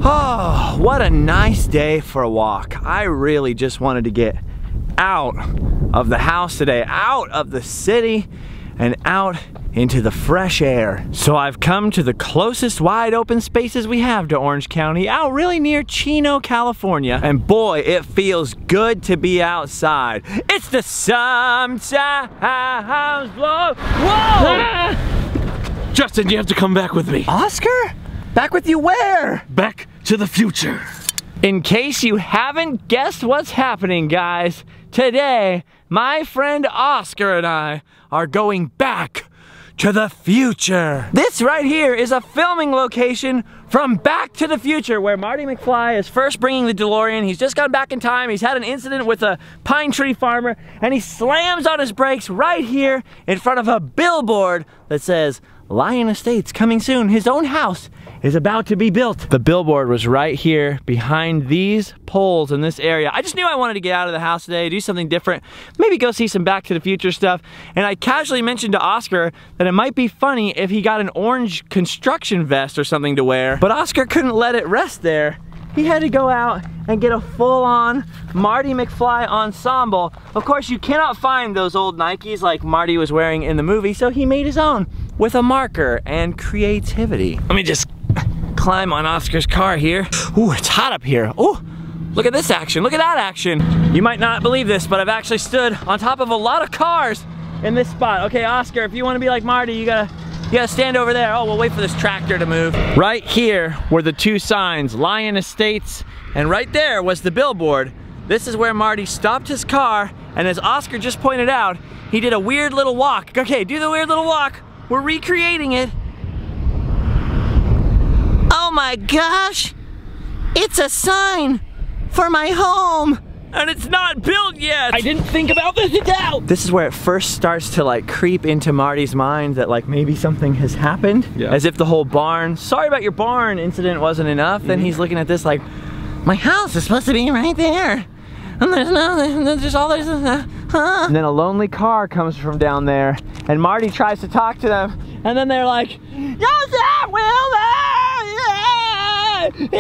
Oh, what a nice day for a walk. I really just wanted to get out of the house today, out of the city, and out into the fresh air. So I've come to the closest wide open spaces we have to Orange County, out really near Chino, California. And boy, it feels good to be outside. It's the sometimes blow. Whoa! Justin, you have to come back with me. Oscar? Back with you where? Back to the future. In case you haven't guessed what's happening, guys, today, my friend Oscar and I are going back to the future. This right here is a filming location from Back to the Future, where Marty McFly is first bringing the DeLorean. He's just gone back in time. He's had an incident with a pine tree farmer, and he slams on his brakes right here in front of a billboard that says, Lyon Estates coming soon. His own house is about to be built. The billboard was right here behind these poles in this area. I just knew I wanted to get out of the house today, do something different, maybe go see some Back to the Future stuff. And I casually mentioned to Oscar that it might be funny if he got an orange construction vest or something to wear, but Oscar couldn't let it rest there. He had to go out and get a full-on Marty McFly ensemble. Of course, you cannot find those old Nikes like Marty was wearing in the movie, so he made his own with a marker and creativity. Let me just climb on Oscar's car here. Ooh, it's hot up here. Ooh, look at this action, look at that action. You might not believe this, but I've actually stood on top of a lot of cars in this spot. Okay, Oscar, if you want to be like Marty, you gotta stand over there. Oh, we'll wait for this tractor to move. Right here were the two signs, Lyon Estates, and right there was the billboard. This is where Marty stopped his car, and as Oscar just pointed out, he did a weird little walk. Okay, do the weird little walk. We're recreating it. Oh my gosh, it's a sign for my home. And it's not built yet. I didn't think about this out. This is where it first starts to like creep into Marty's mind that like maybe something has happened. Yeah. As if the whole barn, sorry about your barn incident wasn't enough. Then he's looking at this like, my house is supposed to be right there. And there's all this, huh? And then a lonely car comes from down there and Marty tries to talk to them. And then they're like, Joseph, Wilmer, yeah,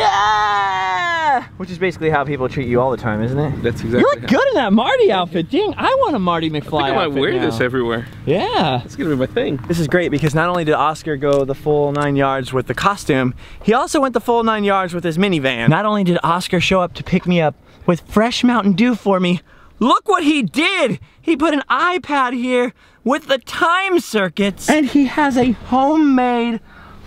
yeah. Which is basically how people treat you all the time, isn't it? That's exactly. You look good in that Marty outfit. Dang, I want a Marty McFly outfit. I might wear this everywhere. Yeah. That's gonna be my thing. This is great because not only did Oscar go the full 9 yards with the costume, he also went the full 9 yards with his minivan. Not only did Oscar show up to pick me up with fresh Mountain Dew for me, look what he did! He put an iPad here with the time circuits, and he has a homemade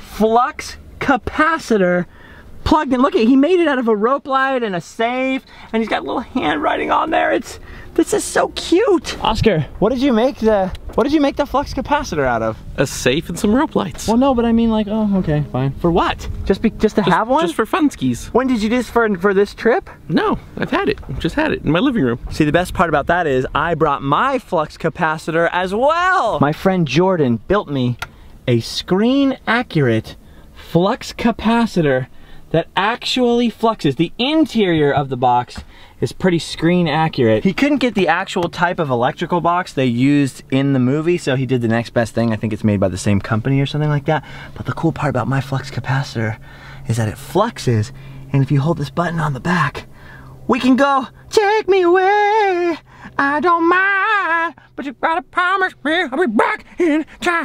flux capacitor plugged in. Look at, he made it out of a rope light and a safe, and he's got a little handwriting on there. This is so cute. Oscar, what did you make the flux capacitor out of? A safe and some rope lights. Well, no, but I mean like, oh, okay, fine. For what? Just to have one? Just for fun skis. When did you do this for this trip? No, I've had it. Just had it in my living room. See, the best part about that is I brought my flux capacitor as well. My friend Jordan built me a screen accurate flux capacitor that actually fluxes. The interior of the box is pretty screen accurate. He couldn't get the actual type of electrical box they used in the movie, so he did the next best thing. I think it's made by the same company or something like that. But the cool part about my flux capacitor is that it fluxes, and if you hold this button on the back, we can go, take me away, I don't mind, but you gotta promise me I'll be back in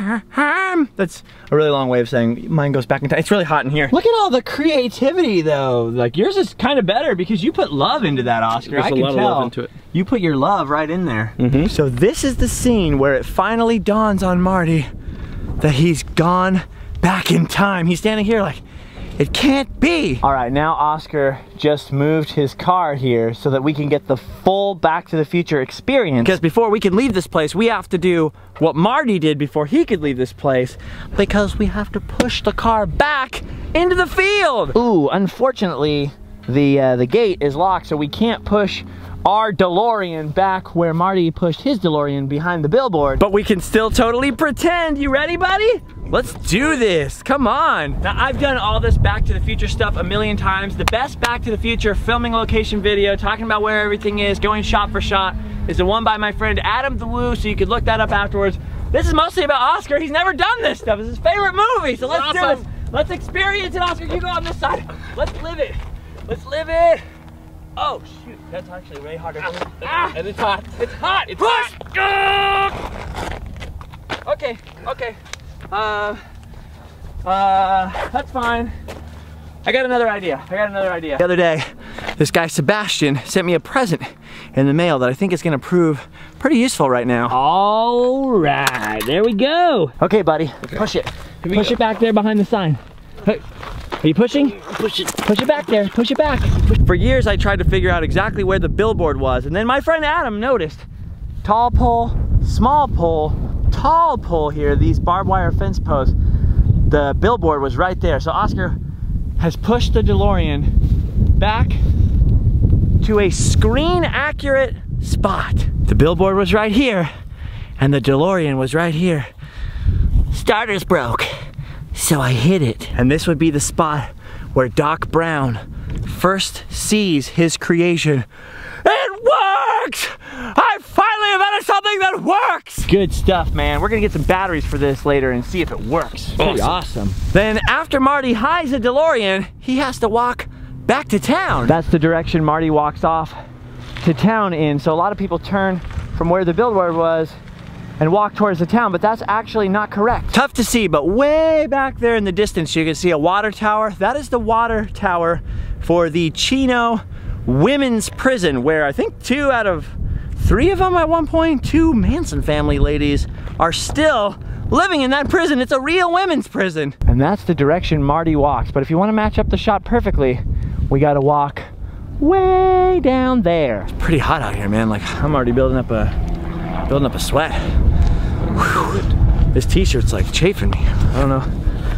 time. That's a really long way of saying mine goes back in time. It's really hot in here. Look at all the creativity though. Like yours is kind of better because you put love into that, Oscar. There's a lot of love into it. You put your love right in there. So this is the scene where it finally dawns on Marty that he's gone back in time. He's standing here like, it can't be. All right, now Oscar just moved his car here so that we can get the full Back to the Future experience. Because before we can leave this place, we have to do what Marty did before he could leave this place, because we have to push the car back into the field. Ooh, unfortunately, the gate is locked, so we can't push our DeLorean back where Marty pushed his DeLorean behind the billboard. But we can still totally pretend. You ready, buddy? Let's do this, come on. Now, I've done all this Back to the Future stuff a million times. The best Back to the Future filming location video, talking about where everything is, going shot for shot, is the one by my friend Adam the Woo, so you could look that up afterwards. This is mostly about Oscar. He's never done this stuff. It's his favorite movie, so let's do it. Let's experience it, Oscar. You go on this side. Let's live it. Let's live it. Oh shoot, that's actually way harder. And it's hot. It's hot. It's Push. hot. Okay. That's fine. I got another idea. The other day, this guy Sebastian sent me a present in the mail that I think is gonna prove pretty useful right now. All right, there we go. Okay, buddy, push it. Push it back there behind the sign. Hey, are you pushing? Push it. Push it back there, push it back. For years, I tried to figure out exactly where the billboard was, and then my friend Adam noticed tall pole, small pole, tall pole here, these barbed wire fence posts. The billboard was right there. So Oscar has pushed the DeLorean back to a screen accurate spot. The billboard was right here and the DeLorean was right here. Starters broke, so I hid it. And this would be the spot where Doc Brown first sees his creation. It works! I finally invented something that works! Good stuff, man. We're gonna get some batteries for this later and see if it works. Pretty awesome. Then after Marty hides the DeLorean, he has to walk back to town. That's the direction Marty walks off to town in. So a lot of people turn from where the billboard was and walk towards the town, but that's actually not correct. Tough to see, but way back there in the distance, you can see a water tower. That is the water tower for the Chino Women's Prison, where I think 2 out of 3 of them at one point, 2 Manson family ladies, are still living in that prison. It's a real women's prison. And that's the direction Marty walks. But if you want to match up the shot perfectly, we gotta walk way down there. It's pretty hot out here, man. Like, I'm already building up a sweat. Whew. This t-shirt's like chafing me. I don't know.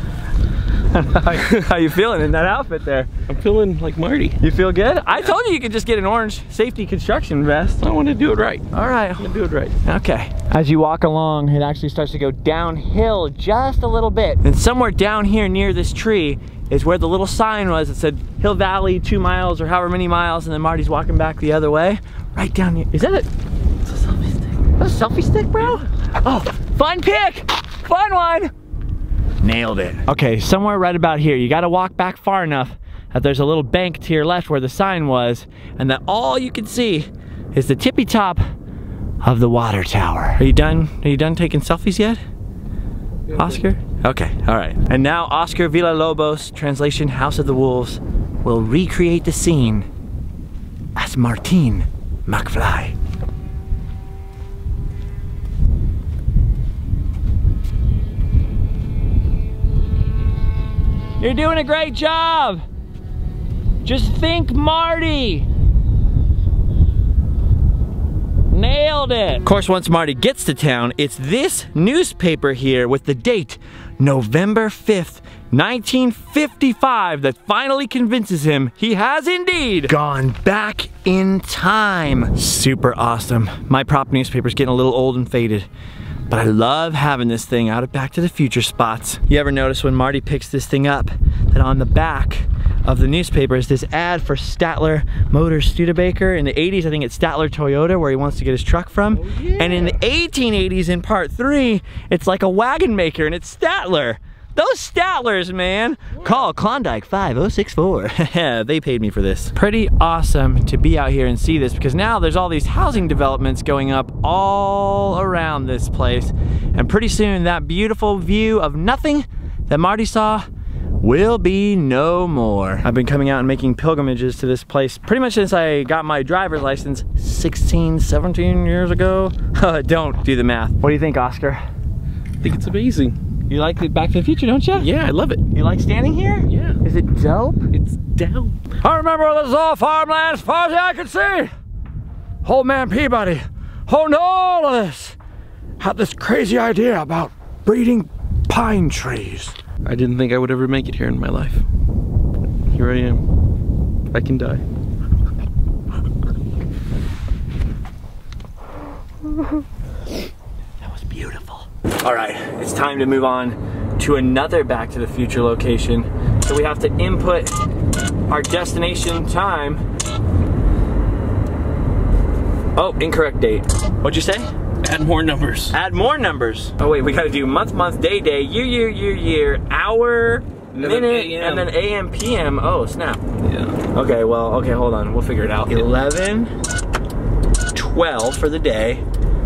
How you feeling in that outfit there? I'm feeling like Marty. You feel good? I told you could just get an orange safety construction vest. I want to do it right. All right. I'm gonna do it right. Okay. As you walk along, it actually starts to go downhill just a little bit. And somewhere down here near this tree is where the little sign was that said Hill Valley 2 miles or however many miles, and then Marty's walking back the other way. Right down here. Is that it? It's a selfie stick. That's a selfie stick, bro? Oh, fun pick! Fun one! Nailed it. Okay, somewhere right about here. You gotta walk back far enough that there's a little bank to your left where the sign was, and that all you can see is the tippy top of the water tower. Are you done? Are you done taking selfies yet? Yeah, Oscar? Okay, all right. And now Oscar Villalobos, translation House of the Wolves, will recreate the scene as Martin McFly. You're doing a great job. Just think Marty. Nailed it. Of course, once Marty gets to town, it's this newspaper here with the date November 5th, 1955 that finally convinces him he has indeed gone back in time. Super awesome. My prop newspaper's getting a little old and faded, but I love having this thing out at Back to the Future spots. You ever notice when Marty picks this thing up that on the back of the newspaper is this ad for Statler Motors Studebaker? In the 80s, I think it's Statler Toyota where he wants to get his truck from. Oh, yeah. And in the 1880s, in part 3, it's like a wagon maker and it's Statler. Those Statlers, man. What? Call Klondike 5064. They paid me for this. Pretty awesome to be out here and see this, because now there's all these housing developments going up all around this place. And pretty soon that beautiful view of nothing that Marty saw will be no more. I've been coming out and making pilgrimages to this place pretty much since I got my driver's license 16, 17 years ago. Don't do the math. What do you think, Oscar? I think it's amazing. You like the Back to the Future, don't you? Yeah, I love it. You like standing here? Yeah. Is it dope? It's dope. I remember this is all farmland as far as I could see. Old man Peabody, holding all of this, had this crazy idea about breeding pine trees. I didn't think I would ever make it here in my life. Here I am. I can die. That was beautiful. All right, it's time to move on to another Back to the Future location. So we have to input our destination time. Oh, incorrect date. What'd you say? Add more numbers. Add more numbers. Oh wait, we gotta do month, day, year, hour, minute, and then AM, PM. Oh, snap. Yeah. Okay, well, okay, hold on. We'll figure it out. 11, 12 for the day.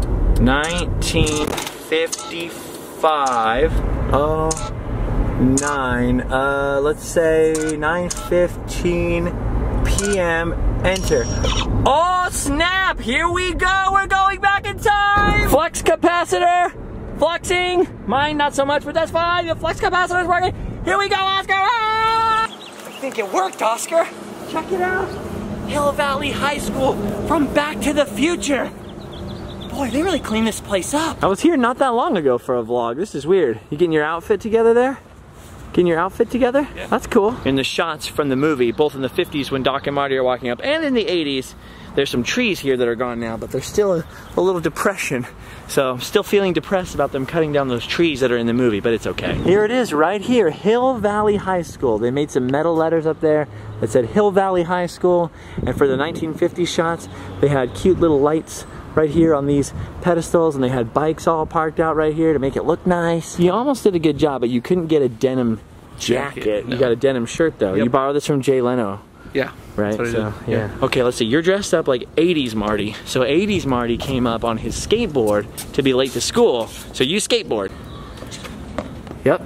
1955. Oh, 9. Let's say 9:15 PM. Enter. Oh, snap! Here we go! We're going back in time! Flex capacitor! Flexing! Mine not so much, but that's fine. The flex capacitor is working. Here we go, Oscar! Ah! I think it worked, Oscar. Check it out. Hill Valley High School from Back to the Future. Boy, they really cleaned this place up. I was here not that long ago for a vlog. This is weird. You getting your outfit together there? Getting your outfit together? Yeah. That's cool. In the shots from the movie, both in the 50s when Doc and Marty are walking up, and in the 80s, there's some trees here that are gone now, but there's still a little depression. So I'm still feeling depressed about them cutting down those trees that are in the movie, but it's okay. Here it is right here, Hill Valley High School. They made some metal letters up there that said Hill Valley High School, and for the 1950s shots, they had cute little lights right here on these pedestals, and they had bikes all parked out right here to make it look nice. You almost did a good job, but you couldn't get a denim jacket. No. You got a denim shirt though. Yep. You borrowed this from Jay Leno. Yeah. Right? So, yeah. Okay, let's see. You're dressed up like 80s Marty. So 80s Marty came up on his skateboard to be late to school. So you skateboard. Yep.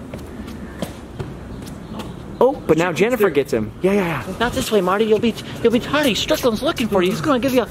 Oh, but now Jennifer gets him. Yeah. Not this way, Marty. You'll be tardy. Strickland's looking for you. He's gonna give you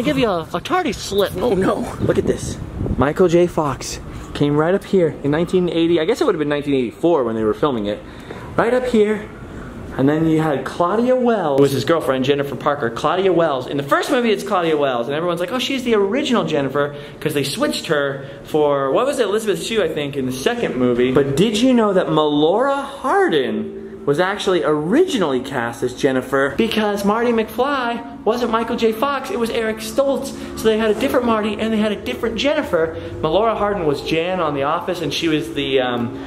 a tardy slip. Oh no. Look at this. Michael J. Fox came right up here in 1980. I guess it would have been 1984 when they were filming it. Right up here. And then you had Claudia Wells. It was his girlfriend, Jennifer Parker. Claudia Wells. In the first movie, it's Claudia Wells. And everyone's like, oh, she's the original Jennifer, because they switched her for, what was it, Elizabeth Shue, I think, in the second movie. But did you know that Melora Hardin was actually originally cast as Jennifer because Marty McFly wasn't Michael J. Fox, it was Eric Stoltz. So they had a different Marty and they had a different Jennifer. Melora Hardin was Jan on The Office, and she was the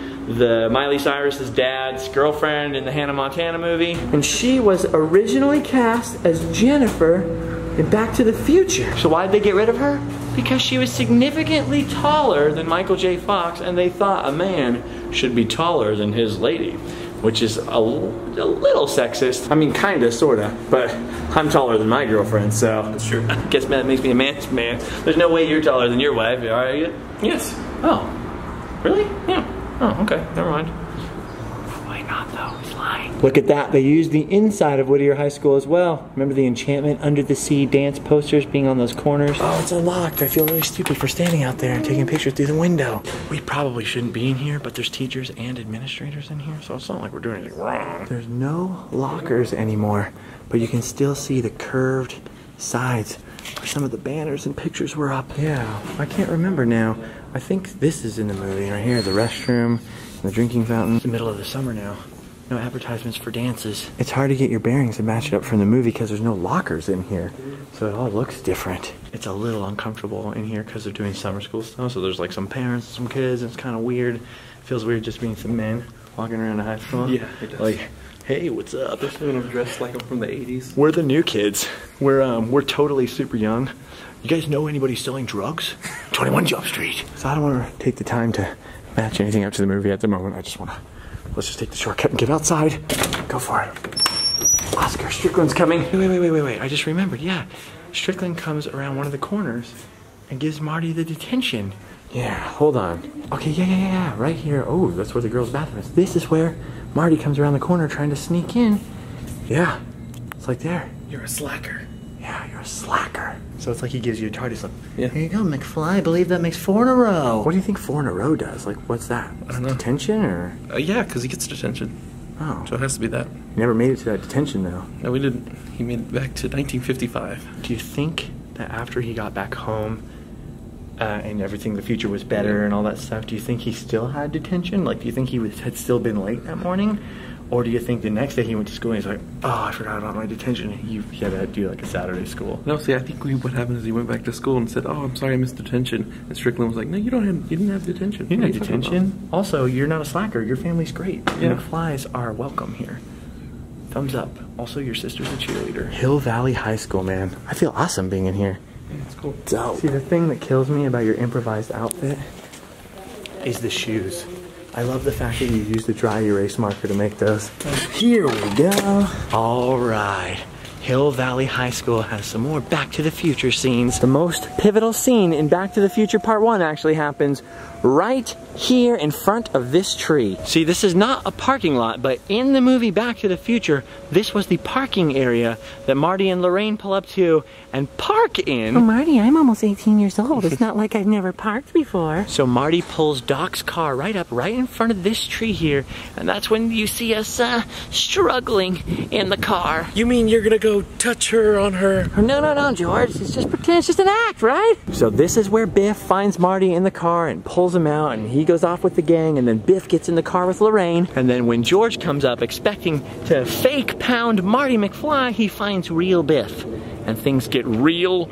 Miley Cyrus's dad's girlfriend in the Hannah Montana movie. And she was originally cast as Jennifer in Back to the Future. So why did they get rid of her? Because she was significantly taller than Michael J. Fox, and they thought a man should be taller than his lady, which is a little sexist. I mean, kinda, sorta, but I'm taller than my girlfriend, so. That's true. I guess that makes me a man's man. There's no way you're taller than your wife, are you? Yes. Oh, really? Yeah. Oh, okay, never mind. Probably not though, he's lying. Look at that, they used the inside of Whittier High School as well. Remember the Enchantment Under the Sea dance posters being on those corners? Oh, it's unlocked. I feel really stupid for standing out there and taking pictures through the window. We probably shouldn't be in here, but there's teachers and administrators in here, so it's not like we're doing anything wrong. There's no lockers anymore, but you can still see the curved sides where some of the banners and pictures were up. Yeah, I can't remember now. I think this is in the movie right here, the restroom, the drinking fountain. It's the middle of the summer now. No advertisements for dances. It's hard to get your bearings and match it up from the movie because there's no lockers in here. So it all looks different. It's a little uncomfortable in here because they're doing summer school stuff. So there's like some parents, some kids, and it's kind of weird. It feels weird just being some men walking around a high school. Yeah, it does. Like, hey, what's up? Especially when I'm dressed like I'm from the 80s. We're the new kids. We're totally super young. You guys know anybody selling drugs? 21 Jump Street. So I don't want to take the time to match anything up to the movie at the moment. I just want to, let's just take the shortcut and get outside. Go for it. Oscar, Strickland's coming. Wait. I just remembered, yeah. Strickland comes around one of the corners and gives Marty the detention. Yeah, hold on. Okay, yeah. Right here. Oh, that's where the girls' bathroom is. This is where Marty comes around the corner trying to sneak in. Yeah, it's like there. You're a slacker. Yeah, you're a slacker. So it's like he gives you a tardy slip. Yeah. Here you go, McFly. I believe that makes 4 in a row. What do you think 4 in a row does? Like, what's that? I don't know. Detention or? Yeah, because he gets detention. Oh. So it has to be that. He never made it to that detention, though. No, we didn't. He made it back to 1955. Do you think that after he got back home and everything, the future was better and all that stuff, do you think he still had detention? Like, do you think he had still been late that morning? Or do you think the next day he went to school and he's like, oh, I forgot about my detention. He had to do like a Saturday school. No, see, I think what happened is he went back to school and said, oh, I'm sorry I missed detention. And Strickland was like, no, you didn't have detention. You didn't have detention. Also, you're not a slacker. Your family's great. Yeah. McFlys are welcome here. Thumbs up. Also, your sister's a cheerleader. Hill Valley High School, man. I feel awesome being in here. Yeah, it's cool. Dope. See, the thing that kills me about your improvised outfit is the shoes. I love the fact that you use the dry erase marker to make those. Here we go. All right. Hill Valley High School has some more Back to the Future scenes. The most pivotal scene in Back to the Future Part 1 actually happens right here in front of this tree. See, this is not a parking lot, but in the movie Back to the Future, this was the parking area that Marty and Lorraine pull up to and park in. Oh, Marty, I'm almost 18 years old. It's not like I've never parked before. So Marty pulls Doc's car right up, right in front of this tree here, and that's when you see us struggling in the car. You mean you're gonna go touch her on her? No, George. It's just pretend. It's just an act, right? So this is where Biff finds Marty in the car and pulls him out, and he goes off with the gang, and then Biff gets in the car with Lorraine. And then when George comes up expecting to fake pound Marty McFly, he finds real Biff. And things get real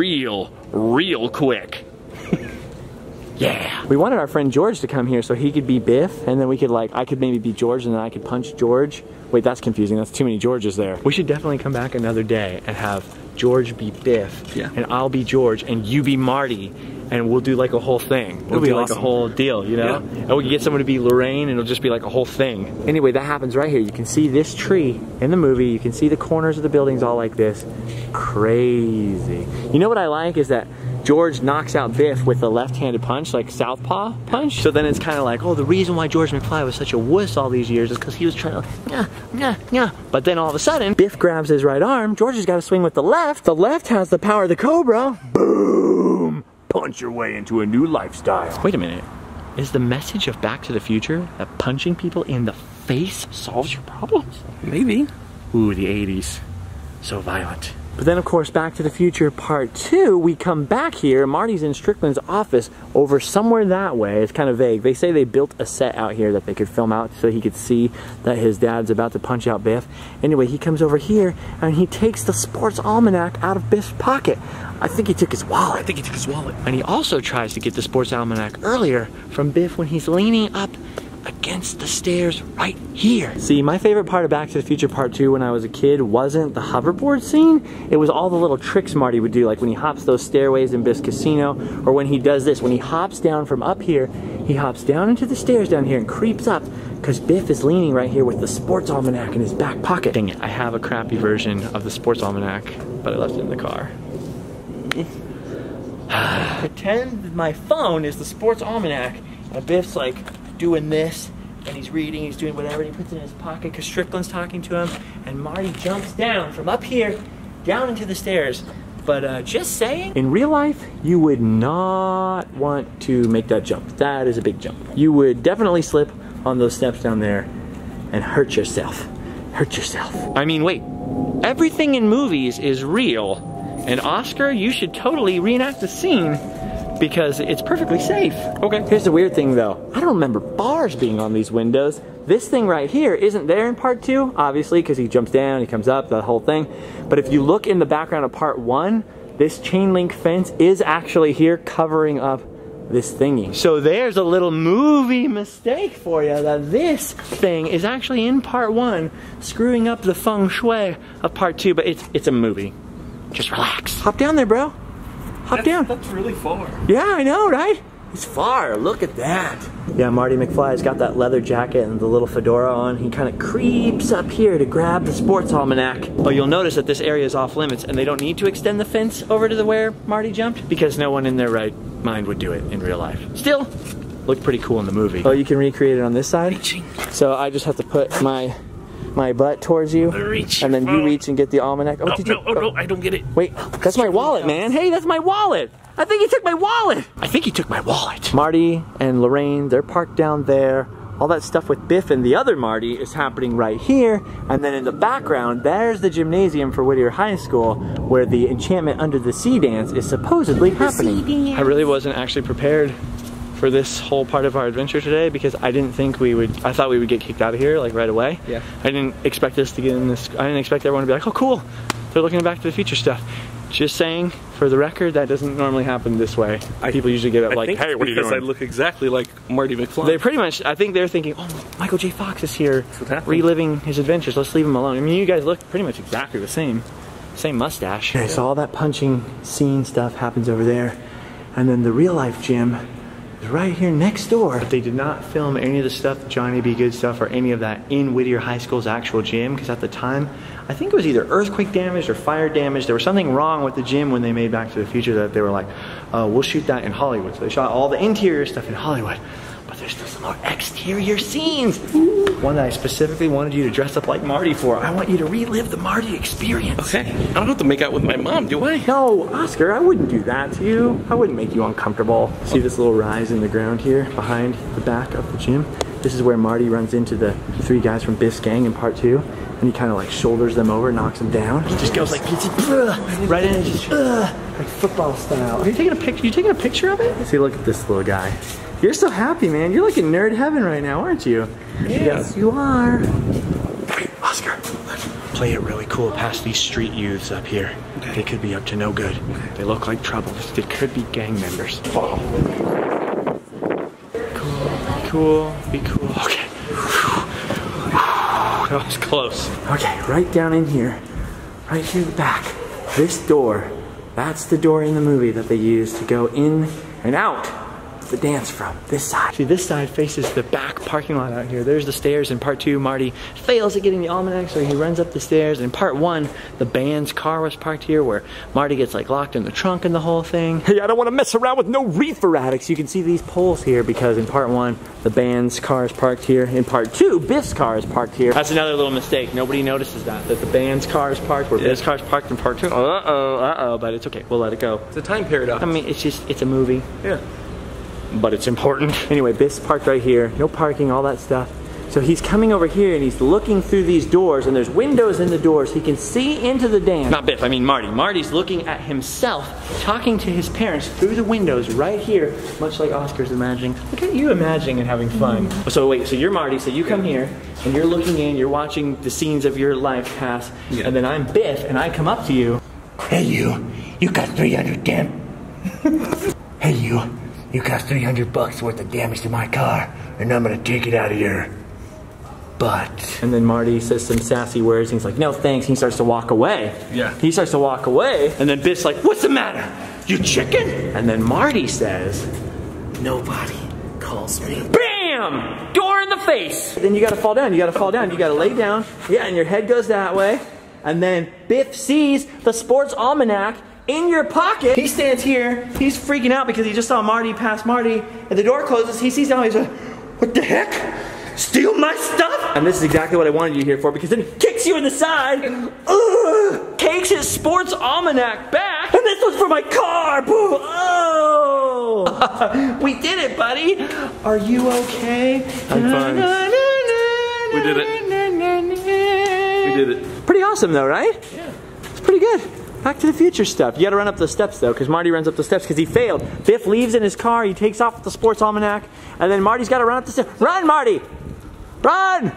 quick. Yeah. We wanted our friend George to come here so he could be Biff, and then we could I could maybe be George and then I could punch George. Wait, that's confusing. That's too many Georges there. We should definitely come back another day and have George be Biff, and I'll be George, and you be Marty, and we'll do like a whole thing. We'll do like a whole deal, you know? Yeah. And we can get someone to be Lorraine, and it'll just be like a whole thing. Anyway, that happens right here. You can see this tree in the movie. You can see the corners of the buildings all like this. Crazy. You know what I like is that George knocks out Biff with a left-handed punch, like southpaw punch. So then it's kind of like, oh, the reason why George McFly was such a wuss all these years is because he was trying to, But then all of a sudden, Biff grabs his right arm. George has got to swing with the left. The left has the power of the Cobra. Boom! Punch your way into a new lifestyle. Wait a minute. Is the message of Back to the Future that punching people in the face solves your problems? Maybe. Ooh, the 80s. So violent. But then, of course, Back to the Future Part 2, we come back here. Marty's in Strickland's office over somewhere that way. It's kind of vague. They say they built a set out here that they could film out so he could see that his dad's about to punch out Biff. Anyway, he comes over here and he takes the sports almanac out of Biff's pocket. I think he took his wallet. And he also tries to get the sports almanac earlier from Biff when he's leaning up against the stairs right here. See, my favorite part of Back to the Future Part 2 when I was a kid wasn't the hoverboard scene. It was all the little tricks Marty would do, like when he hops those stairways in Biff's casino, or when he does this. When he hops down from up here, he hops down into the stairs down here and creeps up because Biff is leaning right here with the sports almanac in his back pocket. Dang it, I have a crappy version of the sports almanac, but I left it in the car. Pretend my phone is the sports almanac, and Biff's like doing this, and he's reading, he's doing whatever, and he puts it in his pocket because Strickland's talking to him, and Marty jumps down from up here, down into the stairs. But just saying, in real life, you would not want to make that jump. That is a big jump. You would definitely slip on those steps down there and hurt yourself. Hurt yourself. I mean, wait, everything in movies is real, and Oscar, you should totally reenact the scene because it's perfectly safe. Okay. Here's the weird thing though. I don't remember bars being on these windows. This thing right here isn't there in Part 2, obviously, because he jumps down, he comes up, the whole thing. But if you look in the background of Part 1, this chain link fence is actually here covering up this thingy. So there's a little movie mistake for you, that this thing is actually in Part 1, screwing up the feng shui of Part 2, but it's a movie. Just relax. Hop down there, bro. Hop down. That's really far. Yeah, I know, right? It's far. Look at that. Yeah, Marty McFly's got that leather jacket and the little fedora on. He kind of creeps up here to grab the sports almanac. Oh, you'll notice that this area is off limits and they don't need to extend the fence over to where Marty jumped because no one in their right mind would do it in real life. Still, looked pretty cool in the movie. Oh, you can recreate it on this side? Reaching. So I just have to put my butt towards you, and then you reach and get the almanac. Oh, no, I don't get it. Wait, that's my wallet, man. Hey, that's my wallet. I think he took my wallet. I think he took my wallet. Marty and Lorraine, they're parked down there. All that stuff with Biff and the other Marty is happening right here. And then in the background, there's the gymnasium for Whittier High School where the Enchantment Under the Sea dance is supposedly happening. I really wasn't actually prepared for this whole part of our adventure today because I didn't think I thought we would get kicked out of here like right away. Yeah. I didn't expect us to get in this, I didn't expect everyone to be like, oh cool, they're looking Back to the Future stuff. Just saying, for the record, that doesn't normally happen this way. People usually get up like, hey, what are you doing? Because I look exactly like Marty McFly. They pretty much, I think they're thinking, oh, Michael J. Fox is here reliving his adventures, let's leave him alone. I mean, you guys look pretty much exactly the same. Same mustache. Okay, so all that punching scene stuff happens over there. And then the real life gym is right here next door. But they did not film any of the stuff, Johnny B. Good stuff, or any of that in Whittier High School's actual gym, because at the time, I think it was either earthquake damage or fire damage. There was something wrong with the gym when they made Back to the Future that they were like, we'll shoot that in Hollywood. So they shot all the interior stuff in Hollywood. But there's still some more exterior scenes. One that I specifically wanted you to dress up like Marty for. I want you to relive the Marty experience. Okay, I don't have to make out with my mom, do I? No, Oscar, I wouldn't do that to you. I wouldn't make you uncomfortable. See this little rise in the ground here behind the back of the gym? This is where Marty runs into the 3 guys from Biff's gang in part 2. And he kind of like shoulders them over, knocks them down. He just goes like, right in and just, like football style. Are you taking a picture? You taking a picture of it? See, look at this little guy. You're so happy, man. You're like in nerd heaven right now, aren't you? Yes, you are. Hey, Oscar, let's play it really cool past these street youths up here. Okay. They could be up to no good. Okay. They look like trouble. They could be gang members. Follow. Cool, be cool. Okay. That was close. Okay, right down in here, right here in the back, this door, that's the door in the movie that they use to go in and out the dance from. This side. See, this side faces the back parking lot out here. There's the stairs. In part 2, Marty fails at getting the almanac, so he runs up the stairs. In part 1, the band's car was parked here, where Marty gets like locked in the trunk and the whole thing. Hey, I don't want to mess around with no reefer addicts. You can see these poles here because in part 1, the band's car is parked here. In part 2, Biff's car is parked here. That's another little mistake. Nobody notices that the band's car is parked where Biff's car is parked in part 2. But it's okay. We'll let it go. It's a time paradox. I mean, it's a movie. Yeah. But it's important. Anyway, Biff's parked right here. No parking, all that stuff. So he's coming over here and he's looking through these doors, and there's windows in the doors. He can see into the dance. Not Biff, I mean Marty. Marty's looking at himself, talking to his parents through the windows right here, much like Oscar's imagining. Look at you imagining and having fun. So wait, so you're Marty, so you come here, and you're looking in, you're watching the scenes of your life pass, and then I'm Biff, and I come up to you. Hey you got 300 damn... Hey you got $300 worth of damage to my car, and I'm gonna take it out of your butt. And then Marty says some sassy words, and he's like, no thanks, and he starts to walk away. Yeah. He starts to walk away, and then Biff's like, what's the matter? You chicken? And then Marty says, Nobody calls me. BAM! Door in the face! Then you gotta fall down, you gotta lay down. Yeah, and your head goes that way. And then Biff sees the sports almanac in your pocket. He stands here, he's freaking out because he just saw Marty pass Marty, and the door closes, he sees him, he's like, what the heck? Steal my stuff? And this is exactly what I wanted you here for, because then he kicks you in the side, takes his sports almanac back, and this was for my car, boo! Oh! We did it, buddy! Are you okay? I'm fine. We did it. We did it. Pretty awesome though, right? Yeah. It's pretty good. Back to the Future stuff. You gotta run up the steps though, because Marty runs up the steps because he failed. Biff leaves in his car, he takes off with the sports almanac, and then Marty's gotta run up the steps. Run, Marty! Run!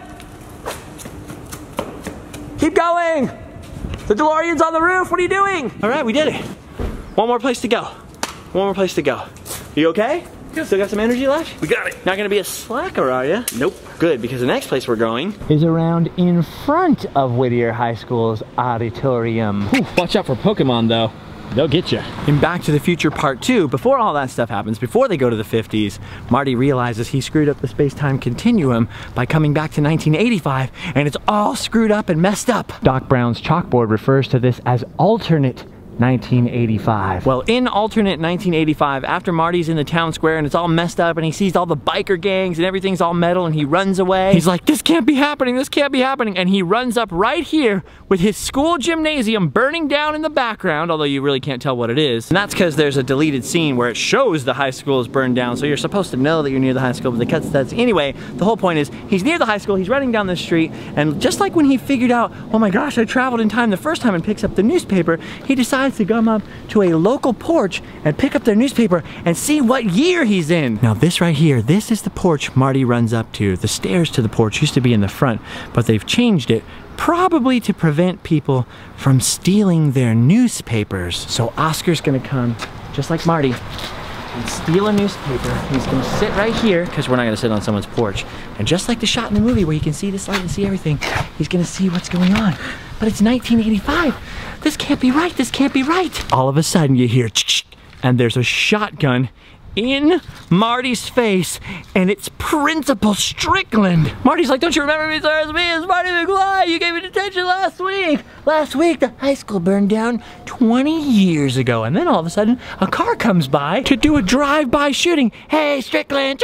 Keep going! The DeLorean's on the roof, what are you doing? Alright, we did it. One more place to go. One more place to go. You okay? Yeah. Still got some energy left? We got it. Not gonna be a slacker, are you? Nope. Good, because the next place we're going is around in front of Whittier High School's auditorium. Whew, watch out for Pokemon though. They'll get you. In Back to the Future Part 2, before all that stuff happens, before they go to the 50s, Marty realizes he screwed up the space-time continuum by coming back to 1985, and it's all screwed up and messed up. Doc Brown's chalkboard refers to this as alternate 1985. Well, in alternate 1985, after Marty's in the town square and it's all messed up and he sees all the biker gangs and everything's all metal and he runs away, he's like, this can't be happening, this can't be happening, and he runs up right here with his school gymnasium burning down in the background, although you really can't tell what it is. And that's because there's a deleted scene where it shows the high school is burned down, so you're supposed to know that you're near the high school, but they cut that. Anyway, the whole point is, he's near the high school, he's running down the street, and just like when he figured out, oh my gosh, I traveled in time the first time, and picks up the newspaper, he decides to come up to a local porch and pick up their newspaper and see what year he's in. Now this right here, this is the porch Marty runs up to. The stairs to the porch used to be in the front, but they've changed it, probably to prevent people from stealing their newspapers. So Oscar's gonna come, just like Marty, and steal a newspaper. He's gonna sit right here, because we're not gonna sit on someone's porch. And just like the shot in the movie where you can see this light and see everything, he's gonna see what's going on. But it's 1985. This can't be right, this can't be right. All of a sudden you hear, and there's a shotgun in Marty's face, and it's Principal Strickland. Marty's like, don't you remember me, sir? It's me, it's Marty McFly. You gave me detention last week. Last week, the high school burned down 20 years ago, and then all of a sudden, a car comes by to do a drive-by shooting. Hey, Strickland.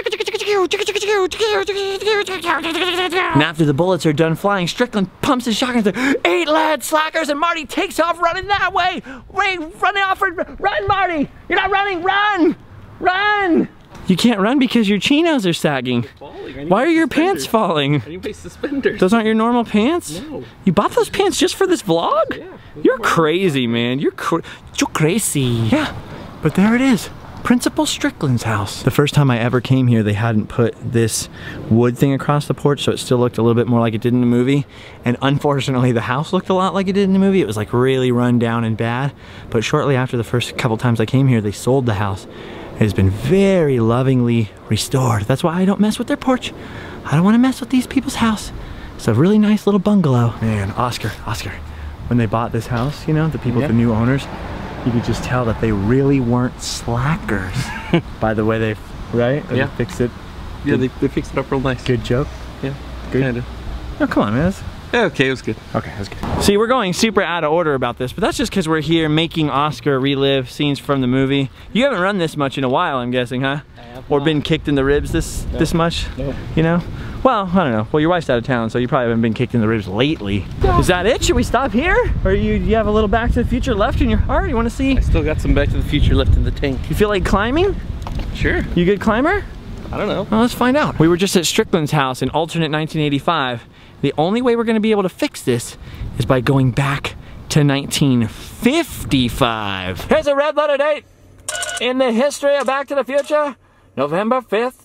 And after the bullets are done flying, Strickland pumps his shotgun and says, 8 lead slackers, and Marty takes off running that way. Running off, run, Marty. You're not running, run. Run! You can't run because your chinos are sagging. Why are your pants falling? I need my suspenders. Those aren't your normal pants? No. You bought those pants just for this vlog? Yeah. You're crazy, man. You're crazy. Yeah, but there it is. Principal Strickland's house. The first time I ever came here, they hadn't put this wood thing across the porch, so it still looked a little bit more like it did in the movie. And unfortunately, the house looked a lot like it did in the movie. It was like really run down and bad. But shortly after the first couple times I came here, they sold the house. It has been very lovingly restored. That's why I don't mess with their porch. I don't want to mess with these people's house. It's a really nice little bungalow. Man, Oscar, when they bought this house, you know, the people, the new owners, you could just tell that they really weren't slackers by the way they, right? They fixed it. Yeah, they fixed it up real nice. Good joke. Yeah, good. Kinda. Oh, come on, man. Yeah, okay, it was good. Okay, that's good. See, we're going super out of order about this, but that's just because we're here making Oscar relive scenes from the movie. You haven't run this much in a while, I'm guessing, huh? I have Or not. been kicked in the ribs this much? No. You know? Well, I don't know. Well, your wife's out of town, so you probably haven't been kicked in the ribs lately. Yeah. Is that it? Should we stop here? Or you have a little Back to the Future left in your heart? You want to see? I still got some Back to the Future left in the tank. You feel like climbing? Sure. You a good climber? I don't know. Well, let's find out. We were just at Strickland's house in alternate 1985. The only way we're going to be able to fix this is by going back to 1955. Here's a red letter date in the history of Back to the Future. November 5th,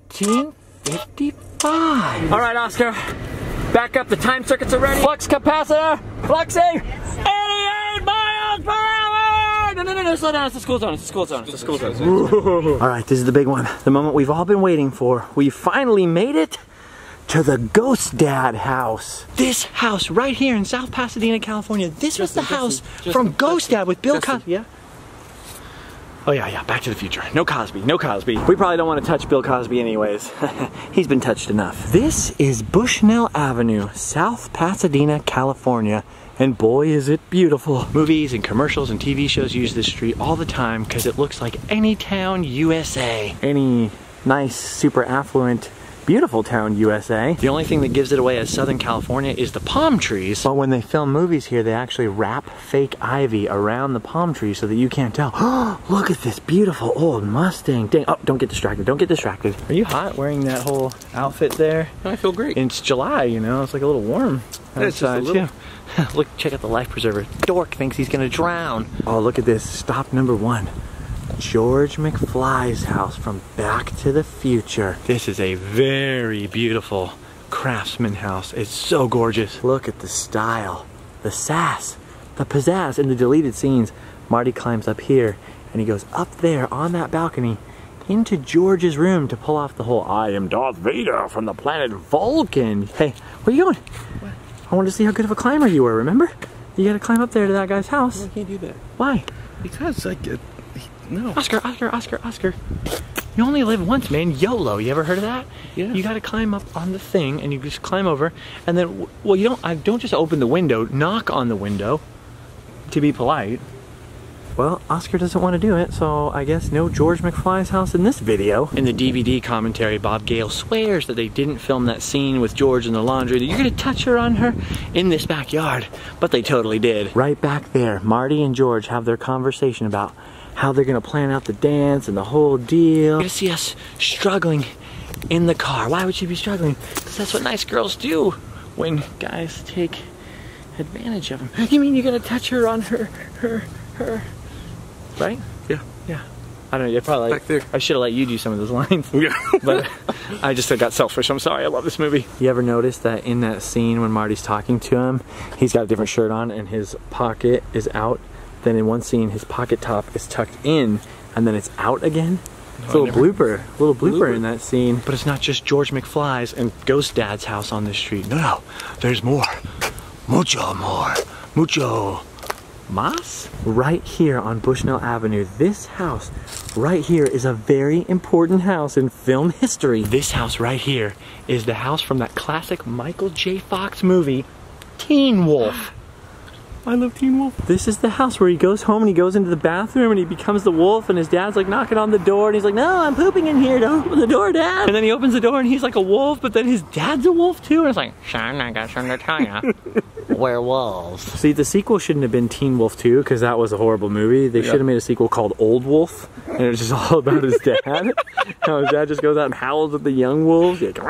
1955. All right, Oscar. Back up. The time circuits are ready. Flux capacitor. Fluxing. 88 miles per hour. No, slow down. It's the school zone. It's the school zone. It's the school zone. All right, this is the big one. The moment we've all been waiting for. We finally made it to the Ghost Dad house. This house right here in South Pasadena, California. This was the house from Ghost Dad with Bill Cosby. Yeah? Oh yeah, Back to the Future. No Cosby, no Cosby. We probably don't want to touch Bill Cosby anyways. He's been touched enough. This is Bushnell Avenue, South Pasadena, California. And boy, is it beautiful. Movies and commercials and TV shows use this street all the time because it looks like any town USA. Any nice, super affluent, beautiful town USA. The only thing that gives it away as Southern California is the palm trees. But when they film movies here, they actually wrap fake ivy around the palm trees so that you can't tell. Oh, look at this beautiful old Mustang. Dang, oh, don't get distracted, don't get distracted. Are you hot wearing that whole outfit there? I feel great. It's July, you know, it's like a little warm outside too. Look, check out the life preserver. Dork thinks he's gonna drown. Oh, look at this, stop number 1. George McFly's house from Back to the Future. This is a very beautiful craftsman house. It's so gorgeous. Look at the style, the sass, the pizzazz. In the deleted scenes, Marty climbs up here and he goes up there on that balcony into George's room to pull off the whole I am Darth Vader from the planet Vulcan. Hey, where are you going? What? I wanted to see how good of a climber you were, remember? You gotta climb up there to that guy's house. No, I can't do that. Why? Because I get... No. Oscar. You only live once, man. YOLO. You ever heard of that? Yeah. You gotta climb up on the thing and you just climb over and then, well, you don't just open the window, knock on the window to be polite. Well, Oscar doesn't want to do it, so I guess no George McFly's house in this video. In the DVD commentary, Bob Gale swears that they didn't film that scene with George in the laundry, that you're gonna touch her on her in this backyard, but they totally did. Right back there, Marty and George have their conversation about how they're gonna plan out the dance and the whole deal. You're gonna see us struggling in the car. Why would she be struggling? Because that's what nice girls do when guys take advantage of them. You mean you're gonna touch her on her, right? Yeah. Yeah. I don't know, probably back there. I should have let you do some of those lines. Yeah. But I just got selfish. I'm sorry, I love this movie. You ever notice that in that scene when Marty's talking to him, he's got a different shirt on and his pocket is out? Then in one scene, his pocket top is tucked in and then it's out again. It's a little blooper in that scene. But it's not just George McFly's and Ghost Dad's house on this street. No, there's more. Mucho more. Mucho Mas? Right here on Bushnell Avenue, this house right here is a very important house in film history. This house right here is the house from that classic Michael J. Fox movie, Teen Wolf. I love Teen Wolf. This is the house where he goes home and he goes into the bathroom and he becomes the wolf and his dad's like knocking on the door and he's like, no, I'm pooping in here, don't open the door, Dad. And then he opens the door and he's like a wolf, but then his dad's a wolf too. And it's like, son, I got something to tell you. We're wolves. See, the sequel shouldn't have been Teen Wolf 2 because that was a horrible movie. They should have made a sequel called Old Wolf and it was just all about his dad. How his dad just goes out and howls at the young wolves. Like,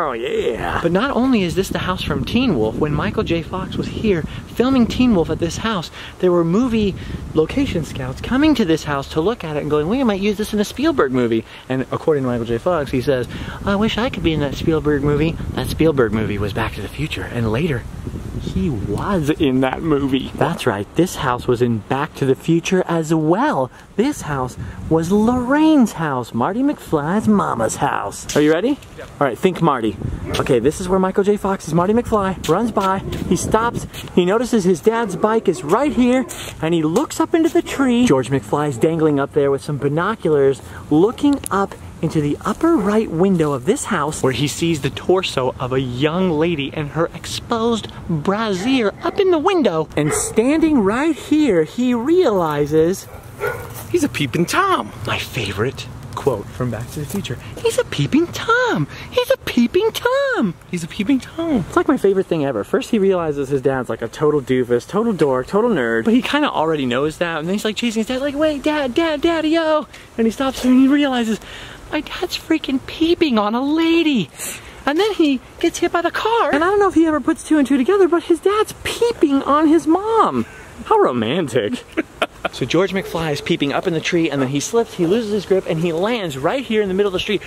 yeah. But not only is this the house from Teen Wolf, when Michael J. Fox was here filming Teen Wolf at this house, there were movie location scouts coming to this house to look at it and going, we might use this in a Spielberg movie. And according to Michael J. Fox, he says, I wish I could be in that Spielberg movie. That Spielberg movie was Back to the Future. And later, he was in that movie. That's right, this house was in Back to the Future as well. This house was Lorraine's house, Marty McFly's mama's house. Are you ready? Yeah. All right, think Marty. Okay, this is where Michael J. Fox's Marty McFly runs by, he stops, he notices his dad's bike is right here, and he looks up into the tree. George McFly's dangling up there with some binoculars, looking up into the upper right window of this house where he sees the torso of a young lady and her exposed brassiere up in the window. And standing right here, he realizes he's a peeping Tom. My favorite quote from Back to the Future. He's a peeping Tom. He's a peeping Tom. He's a peeping Tom. It's like my favorite thing ever. First he realizes his dad's like a total doofus, total dork, total nerd. But he kind of already knows that. And then he's like chasing his dad like, wait, Dad, Daddy-o. And he stops and he realizes, my dad's freaking peeping on a lady. And then he gets hit by the car. And I don't know if he ever puts two and two together, but his dad's peeping on his mom. How romantic. So George McFly is peeping up in the tree and then he slips, he loses his grip, and he lands right here in the middle of the street.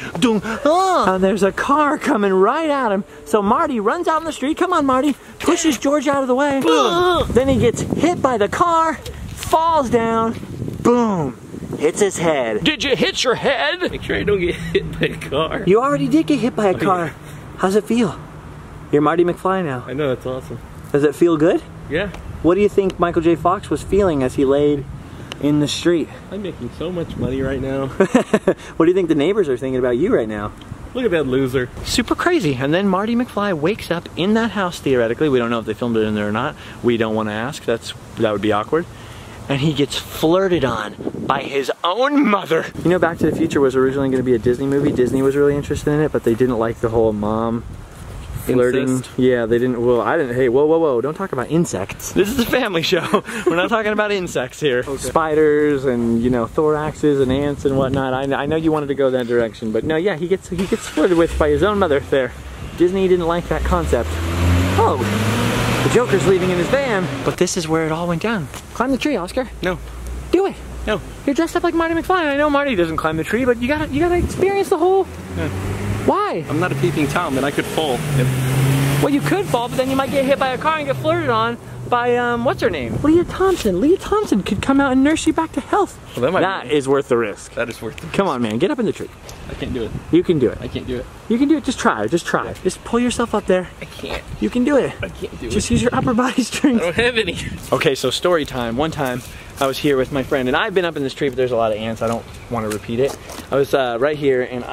And there's a car coming right at him. So Marty runs out in the street. Come on, Marty. Pushes George out of the way. Boom. Then he gets hit by the car, falls down, boom. Hits his head. Did you hit your head? Make sure I don't get hit by a car. You already did get hit by a car. Yeah. How's it feel? You're Marty McFly now. I know, that's awesome. Does it feel good? Yeah. What do you think Michael J. Fox was feeling as he laid in the street? I'm making so much money right now. What do you think the neighbors are thinking about you right now? Look at that loser. Super crazy. And then Marty McFly wakes up in that house, theoretically. We don't know if they filmed it in there or not. We don't want to ask. That would be awkward. And he gets flirted on by his own mother. You know, Back to the Future was originally going to be a Disney movie. Disney was really interested in it, but they didn't like the whole mom flirting. Incest. Yeah, they didn't. Well, I didn't. Hey, whoa, don't talk about insects. This is a family show. We're not talking about insects here. Okay. Spiders and, you know, thoraxes and ants and whatnot. I know you wanted to go that direction, but no, yeah, he gets flirted with by his own mother there. Disney didn't like that concept. Oh, the Joker's leaving in his van. But this is where it all went down. Climb the tree, Oscar. No. Do it. No. You're dressed up like Marty McFly. I know Marty doesn't climb the tree, but you gotta experience the whole. No. Why? I'm not a peeping Tom, and I could fall. Well, you could fall, but then you might get hit by a car and get flirted on by, what's her name? Leah Thompson. Leah Thompson could come out and nurse you back to health. Well, that is worth the risk. That is worth the risk. Come on, man. Get up in the tree. I can't do it. You can do it. I can't do it. You can do it. Just try. Just try. Yeah. Just pull yourself up there. I can't. You can do it. I can't do it. Just use your upper body strength. I don't have any. Okay, so story time. One time, I was here with my friend, and I've been up in this tree, but there's a lot of ants. I don't want to repeat it. I was right here, and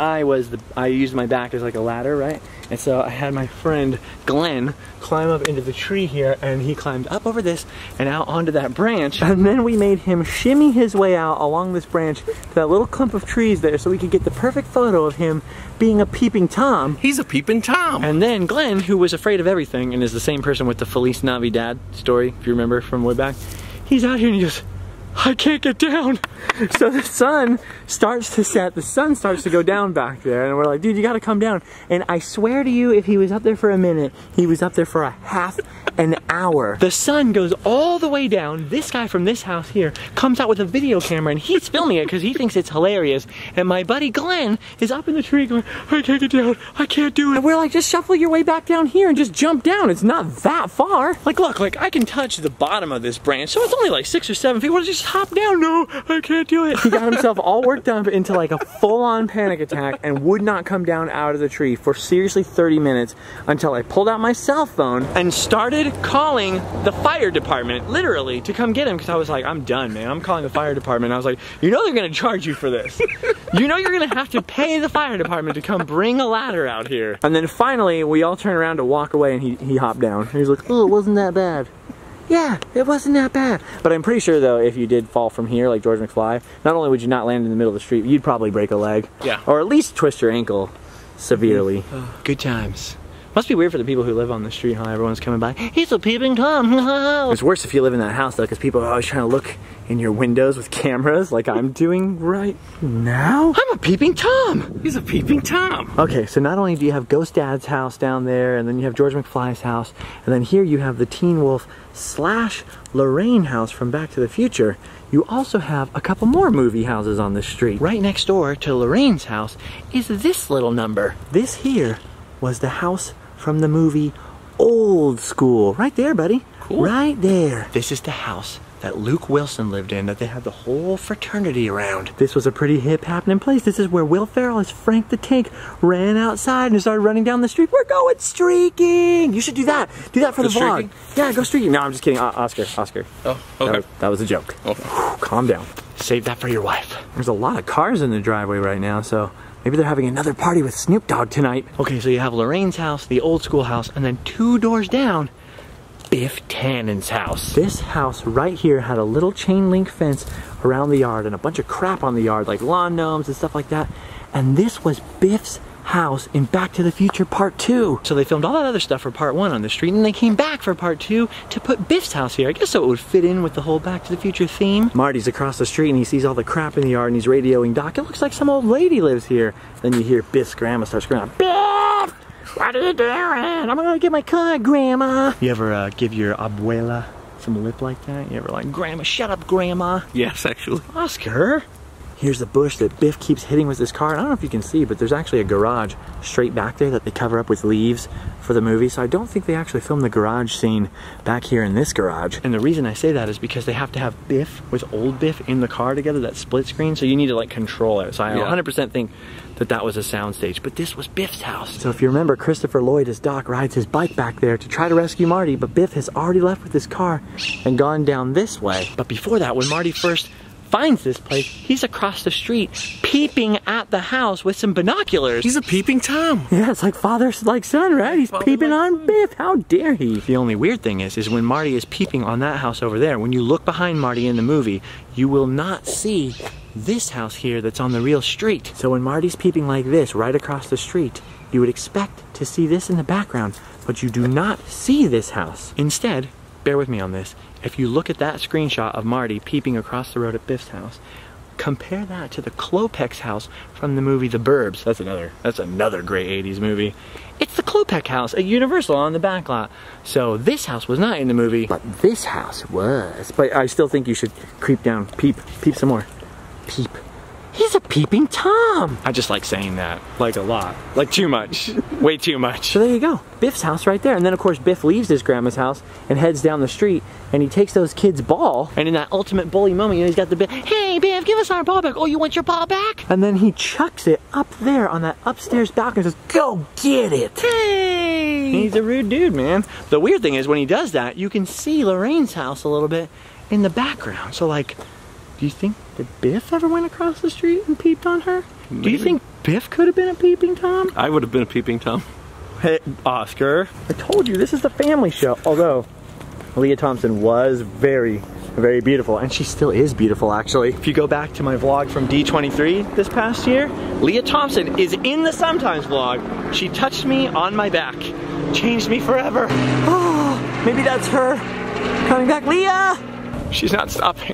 I used my back as like a ladder, right? And so I had my friend Glenn climb up into the tree here, and he climbed up over this and out onto that branch. And then we made him shimmy his way out along this branch to that little clump of trees there so we could get the perfect photo of him being a peeping Tom. He's a peeping Tom. And then Glenn, who was afraid of everything and is the same person with the Feliz Navidad story, if you remember from way back, he's out here and he goes, I can't get down. So the sun starts to set, the sun starts to go down back there, and we're like, dude, you gotta come down. And I swear to you, if he was up there for a minute, he was up there for a half an hour. The sun goes all the way down. This guy from this house here comes out with a video camera and he's filming it because he thinks it's hilarious. And my buddy Glenn is up in the tree going, I can't get down, I can't do it. And we're like, just shuffle your way back down here and just jump down. It's not that far. Like, look, like I can touch the bottom of this branch, so it's only like 6 or 7 feet. Well, just just hop down. No, I can't do it. He got himself all worked up into like a full-on panic attack and would not come down out of the tree for seriously 30 minutes until I pulled out my cell phone and started calling the fire department, literally, to come get him, because I was like, I'm done, man. I'm calling the fire department. I was like, you know they're gonna charge you for this. You know you're gonna have to pay the fire department to come bring a ladder out here. And then finally, we all turned around to walk away, and he hopped down. He was like, oh, it wasn't that bad. Yeah, it wasn't that bad. But I'm pretty sure, though, if you did fall from here, like George McFly, not only would you not land in the middle of the street, you'd probably break a leg. Yeah. Or at least twist your ankle severely. Good times. Must be weird for the people who live on the street, huh? Everyone's coming by. He's a peeping Tom. It's worse if you live in that house, though, because people are always trying to look in your windows with cameras like I'm doing right now. I'm a peeping Tom. He's a peeping Tom. Okay, so not only do you have Ghost Dad's house down there, and then you have George McFly's house, and then here you have the Teen Wolf / Lorraine house from Back to the Future, you also have a couple more movie houses on the street. Right next door to Lorraine's house is this little number. This here was the house from the movie Old School. Right there, buddy. Cool. Right there. This is the house that Luke Wilson lived in, that they had the whole fraternity around. This was a pretty hip happening place. This is where Will Ferrell as Frank the Tank ran outside and started running down the street. We're going streaking. You should do that. Do that for the vlog. Streaking? Yeah, go streaking. No, I'm just kidding. Oscar. Oh, okay. That was a joke. Okay. Calm down. Save that for your wife. There's a lot of cars in the driveway right now, so maybe they're having another party with Snoop Dogg tonight. Okay, so you have Lorraine's house, the Old School house, and then 2 doors down, Biff Tannen's house. This house right here had a little chain link fence around the yard and a bunch of crap on the yard, like lawn gnomes and stuff like that. And this was Biff's house in Back to the Future Part 2. So they filmed all that other stuff for Part 1 on the street, and they came back for Part 2 to put Biff's house here. I guess so it would fit in with the whole Back to the Future theme. Marty's across the street and he sees all the crap in the yard and he's radioing Doc. It looks like some old lady lives here. Then you hear Biff's grandma start screaming, Biff! What are you doing? I'm gonna get my car, Grandma. You ever give your abuela some lip like that? You ever like, Grandma, shut up, Grandma? Yes, actually. Oscar. Here's the bush that Biff keeps hitting with his car. I don't know if you can see, but there's actually a garage straight back there that they cover up with leaves for the movie. So I don't think they actually filmed the garage scene back here in this garage. And the reason I say that is because they have to have Biff with old Biff in the car together, that split screen. So you need to like control it. So I 100% think that that was a soundstage, but this was Biff's house. So if you remember, Christopher Lloyd as Doc rides his bike back there to try to rescue Marty, but Biff has already left with his car and gone down this way. But before that, when Marty first finds this place, he's across the street peeping at the house with some binoculars. He's a peeping Tom. Yeah, it's like father like son, right? He's peeping on Biff. How dare he? The only weird thing is when Marty is peeping on that house over there, when you look behind Marty in the movie, you will not see this house here that's on the real street. So when Marty's peeping like this right across the street, you would expect to see this in the background, but you do not see this house. Instead, bear with me on this, if you look at that screenshot of Marty peeping across the road at Biff's house, compare that to the Klopex house from the movie The Burbs. That's another great 80s movie. It's the Klopex house at Universal on the back lot. So this house was not in the movie, but this house was. But I still think you should creep down, peep some more. Peep. He's a peeping Tom. I just like saying that, like a lot, like too much, way too much. So there you go, Biff's house right there. And then of course Biff leaves his grandma's house and heads down the street and he takes those kids' ball. And in that ultimate bully moment, you know, he's got the Biff, hey Biff, give us our ball back. Oh, you want your ball back? And then he chucks it up there on that upstairs balcony and says, go get it. Hey! He's a rude dude, man. The weird thing is when he does that, you can see Lorraine's house a little bit in the background. So like, do you think that Biff ever went across the street and peeped on her? Maybe. Do you think Biff could have been a peeping Tom? I would have been a peeping Tom. Hey, Oscar, I told you, this is the family show. Although, Leah Thompson was very, very beautiful, and she still is beautiful, actually. If you go back to my vlog from D23 this past year, Leah Thompson is in the Sometimes vlog. She touched me on my back, changed me forever. Oh, maybe that's her coming back. Leah! She's not stopping.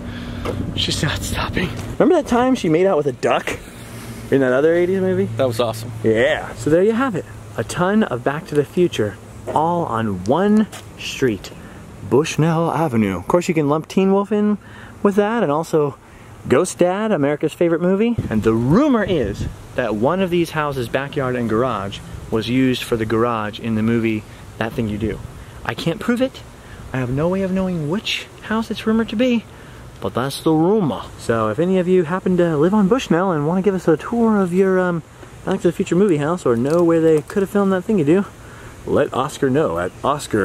She's not stopping. Remember that time she made out with a duck in that other 80s movie? That was awesome. Yeah. So there you have it. A ton of Back to the Future, all on one street, Bushnell Avenue. Of course, you can lump Teen Wolf in with that, and also Ghost Dad, America's favorite movie. And the rumor is that one of these houses' backyard and garage was used for the garage in the movie That Thing You Do. I can't prove it. I have no way of knowing which house it's rumored to be, but that's the rumor. So if any of you happen to live on Bushnell and want to give us a tour of your Back to the Future movie house, or know where they could have filmed that thing you do, let Oscar know at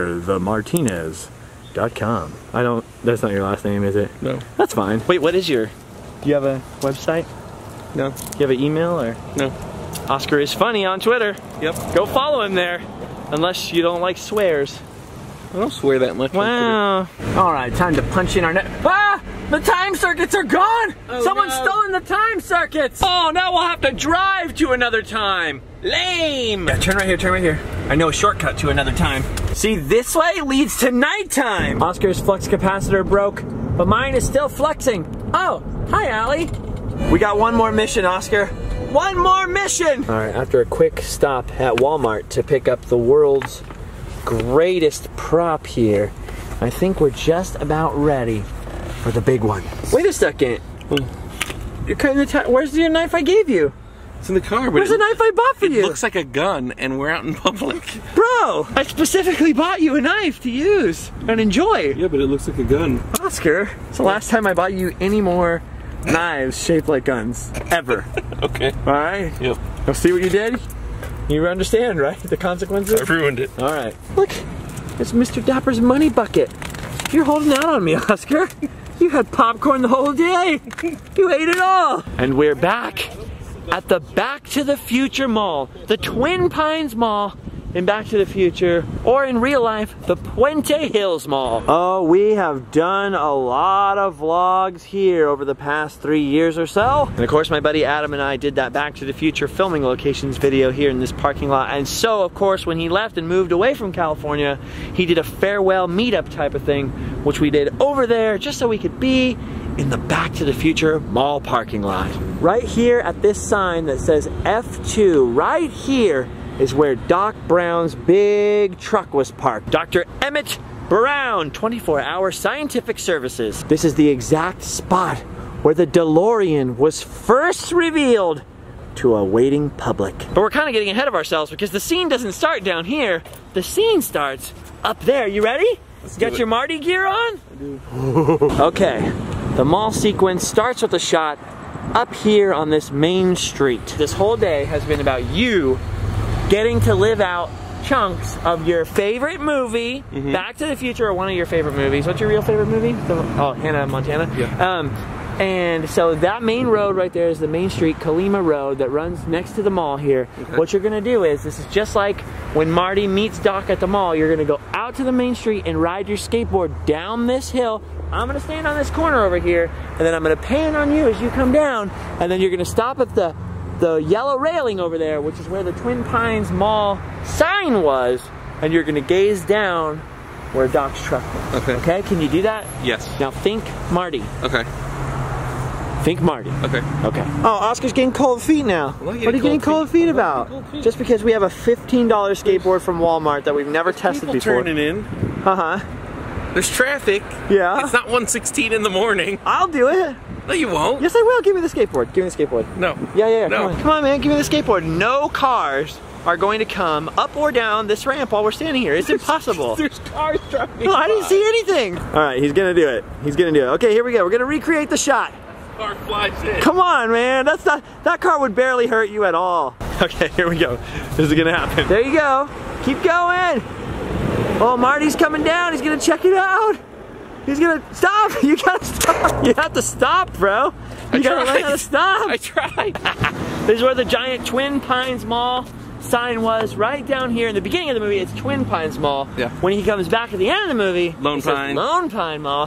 OscarTheMartinez.com. That's not your last name, is it? No. That's fine. Wait, what is do you have a website? No. Do you have an email or? No. Oscar is funny on Twitter. Yep. Go follow him there. Unless you don't like swears. I don't swear that much. Wow. Alright, time to punch in our net. Ah! The time circuits are gone! Oh, Someone's no. stolen the time circuits! Oh, now we'll have to drive to another time. Lame! Yeah, turn right here, turn right here. I know a shortcut to another time. See, this way leads to nighttime. Oscar's flux capacitor broke, but mine is still fluxing. Oh, hi, Allie. We got one more mission, Oscar. One more mission! Alright, after a quick stop at Walmart to pick up the world's greatest prop here, I think we're just about ready for the big one. Wait a second. You're cutting the time. Where's your knife I gave you? It's in the car, but where's the knife I bought for you? It looks like a gun, and we're out in public. Bro, I specifically bought you a knife to use and enjoy. Yeah, but it looks like a gun. Oscar, it's the last time I bought you any more knives shaped like guns, ever. Okay. Alright? Yep. Now see what you did? You understand, right? The consequences? I ruined it. Alright. Look, it's Mr. Dapper's money bucket. You're holding out on me, Oscar. You had popcorn the whole day. You ate it all. And we're back at the Back to the Future Mall, the Twin Pines Mall in Back to the Future, or in real life, the Puente Hills Mall. Oh, we have done a lot of vlogs here over the past 3 years or so. And of course, my buddy Adam and I did that Back to the Future filming locations video here in this parking lot. And so, of course, when he left and moved away from California, he did a farewell meetup type of thing, which we did over there just so we could be in the Back to the Future Mall parking lot. Right here at this sign that says F2, right here is where Doc Brown's big truck was parked. Dr. Emmett Brown, 24-hour scientific services. This is the exact spot where the DeLorean was first revealed to a waiting public. But we're kind of getting ahead of ourselves because the scene doesn't start down here. The scene starts up there. You ready? Got your Marty gear on? I do. Okay, the mall sequence starts with a shot up here on this main street. This whole day has been about you getting to live out chunks of your favorite movie, Back to the Future, or one of your favorite movies. What's your real favorite movie? Oh, Hannah Montana? Yeah. And so that main road right there is the main street, Colima Road, that runs next to the mall here. Okay. What you're gonna do is, this is just like when Marty meets Doc at the mall, you're gonna go out to the main street and ride your skateboard down this hill. I'm gonna stand on this corner over here, and then I'm gonna pan on you as you come down, and then you're gonna stop at the yellow railing over there, which is where the Twin Pines Mall sign was, and you're gonna gaze down where Doc's truck was. Okay. Okay, can you do that? Yes. Now think Marty. Okay. Think Marty. Okay. Okay. Oh, Oscar's getting cold feet now. What are you getting cold feet about? Just because we have a $15 skateboard from Walmart that we've never tested before. Turning in. Uh-huh. There's traffic. Yeah. It's not 1:16 in the morning. I'll do it. No, you won't. Yes, I will. Give me the skateboard. Give me the skateboard. No. Yeah. No. Come on, man. Give me the skateboard. No cars are going to come up or down this ramp while we're standing here. It's impossible. There's cars driving. No, I didn't see anything. All right, he's gonna do it. He's gonna do it. Okay, here we go. We're gonna recreate the shot. Car flies in. Come on, man. That car would barely hurt you at all. Okay, here we go. This is gonna happen. There you go. Keep going. Oh, Marty's coming down. He's gonna check it out. He's gonna stop. You gotta stop. You have to stop, bro. You gotta learn how to stop. I tried. This is where the giant Twin Pines Mall sign was, right down here in the beginning of the movie. It's Twin Pines Mall. Yeah. When he comes back at the end of the movie, Lone Pine. Lone Pine Mall.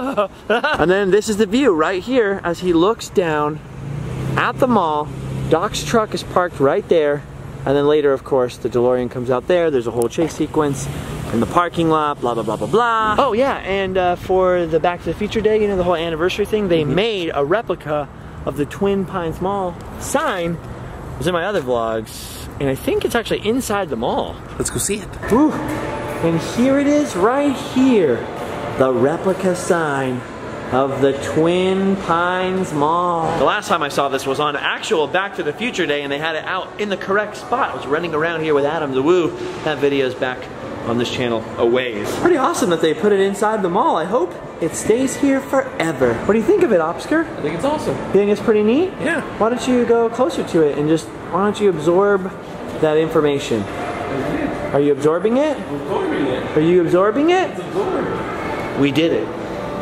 And then this is the view right here as he looks down at the mall. Doc's truck is parked right there. And then later, of course, the DeLorean comes out there. There's a whole chase sequence in the parking lot, blah, blah, blah, blah, blah. Oh, yeah, and for the Back to the Future Day, you know, the whole anniversary thing, they made a replica of the Twin Pines Mall sign. It was in my other vlogs, and I think it's actually inside the mall. Let's go see it. Ooh. And here it is right here. The replica sign of the Twin Pines Mall. The last time I saw this was on actual Back to the Future Day, and they had it out in the correct spot. I was running around here with Adam the Woo. That video's back on this channel a ways. Pretty awesome that they put it inside the mall. I hope it stays here forever. What do you think of it, Oscar? I think it's awesome. You think it's pretty neat? Yeah. Why don't you go closer to it and just, why don't you absorb that information? Are you absorbing it? I'm absorbing it. Are you absorbing it? It's absorbed. We did it.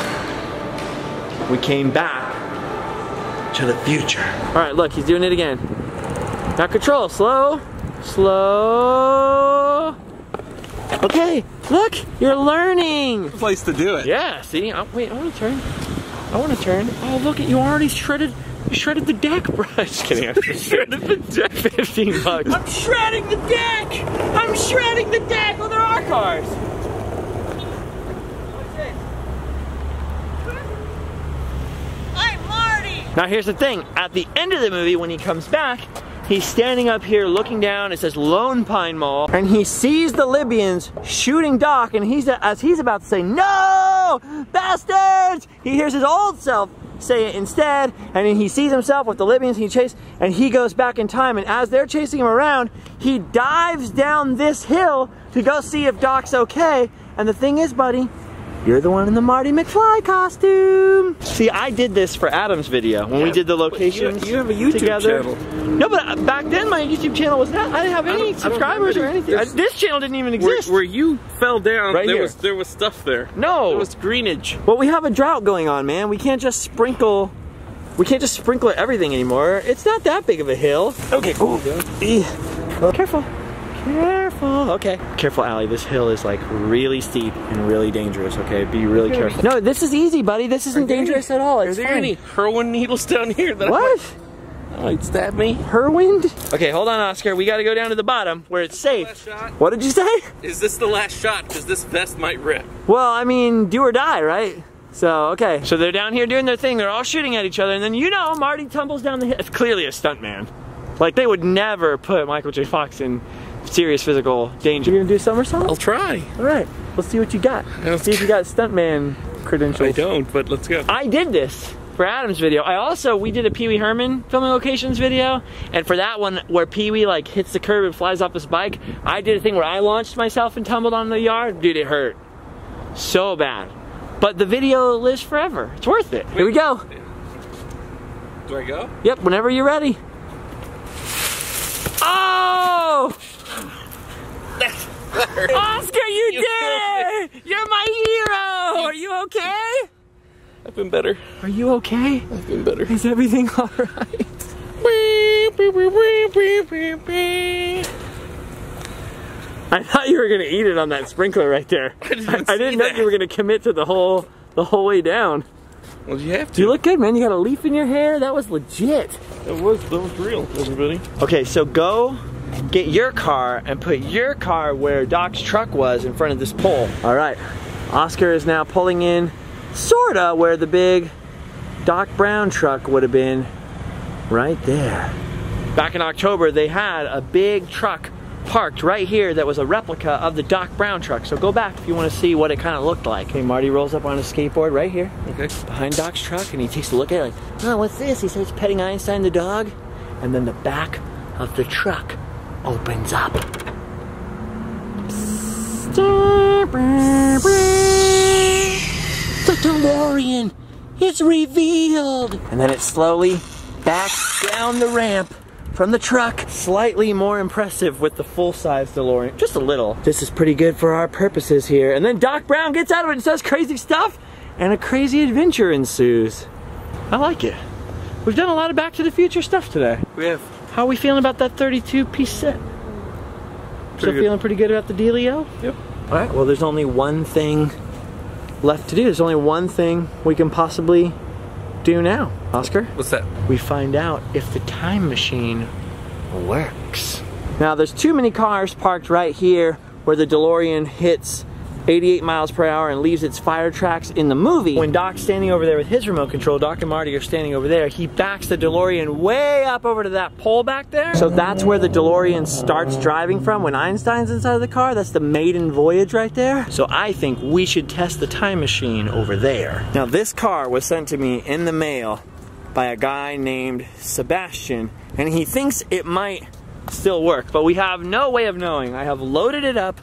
We came back to the future. All right, look, he's doing it again. Got control, slow, slow. Okay, look, you're learning. Place to do it. Yeah, see, wait, I want to turn. I want to turn. Oh, look, you already shredded. You shredded the deck, bro. Just kidding. I shredded the deck. 15 bucks. I'm shredding the deck. I'm shredding the deck. Well, there are cars. I'm Marty. Now here's the thing. At the end of the movie, when he comes back, he's standing up here looking down. It says Lone Pine Mall, and he sees the Libyans shooting Doc, and as he's about to say, "No, bastards!" he hears his old self say it instead, and then he sees himself with the Libyans and he goes back in time, and as they're chasing him around, he dives down this hill to go see if Doc's okay. And the thing is, buddy, you're the one in the Marty McFly costume. See, I did this for Adam's video when we did the locations. You have a YouTube channel. No, but back then my YouTube channel was not. I didn't have any subscribers or anything. This channel didn't even exist. Where you fell down, right there was stuff there. No, there was greenage. Well, we have a drought going on, man. We can't just sprinkle. We can't just sprinkle everything anymore. It's not that big of a hill. Okay. Ooh. Well, careful. Careful. Okay. Careful, Allie. This hill is like really steep and really dangerous. Okay, be really careful. No, this is easy, buddy. This isn't dangerous at all. It's Are there fine. any heroin needles down here? That What? Might stab me. Heroin? Okay, hold on, Oscar. We got to go down to the bottom where it's safe. Last shot? What did you say? Is this the last shot? Because this vest might rip. Well, I mean, do or die, right? So, okay. So they're down here doing their thing. They're all shooting at each other. And then, you know, Marty tumbles down the hill. It's clearly a stuntman. Like, they would never put Michael J. Fox in serious physical danger. You gonna do somersaults? I'll try. All right. Let's see what you got. Let's see if you got stuntman credentials. I don't, but let's go. I did this for Adam's video. We did a Pee Wee Herman filming locations video, and for that one where Pee Wee like hits the curb and flies off his bike, I did a thing where I launched myself and tumbled on the yard. Dude, it hurt so bad. But the video lives forever. It's worth it. Here we go. Do I go? Yep, whenever you're ready. Oh! Oscar, you did it! You're my hero! Are you okay? I've been better. Are you okay? I've been better. Is everything alright? I thought you were gonna eat it on that sprinkler right there. I didn't know you were gonna commit to the whole way down. Well, you have to. You look good, man. You got a leaf in your hair. That was legit. That was real, everybody. Okay, so go get your car and put your car where Doc's truck was in front of this pole. All right, Oscar is now pulling in sorta where the big Doc Brown truck would have been, right there. Back in October, they had a big truck parked right here that was a replica of the Doc Brown truck. So go back if you want to see what it kind of looked like. Okay, Marty rolls up on his skateboard right here. Okay. Behind Doc's truck, and he takes a look at it like, oh, what's this? He starts petting Einstein the dog, and then the back of the truck opens up. The DeLorean is revealed! And then it slowly backs down the ramp from the truck. Slightly more impressive with the full-size DeLorean. Just a little. This is pretty good for our purposes here. And then Doc Brown gets out of it and says crazy stuff, and a crazy adventure ensues. I like it. We've done a lot of Back to the Future stuff today. We have. How are we feeling about that 32-piece set? Still feeling pretty good about the dealio? Yep. All right, well, there's only one thing left to do. There's only one thing we can possibly do now. Oscar? What's that? We find out if the time machine works. Now, there's too many cars parked right here where the DeLorean hits 88 miles per hour and leaves its fire tracks in the movie. When Doc's standing over there with his remote control, Doc and Marty are standing over there, he backs the DeLorean way up over to that pole back there. So that's where the DeLorean starts driving from when Einstein's inside of the car. That's the maiden voyage right there. So I think we should test the time machine over there. Now, this car was sent to me in the mail by a guy named Sebastian, and he thinks it might still work, but we have no way of knowing. I have loaded it up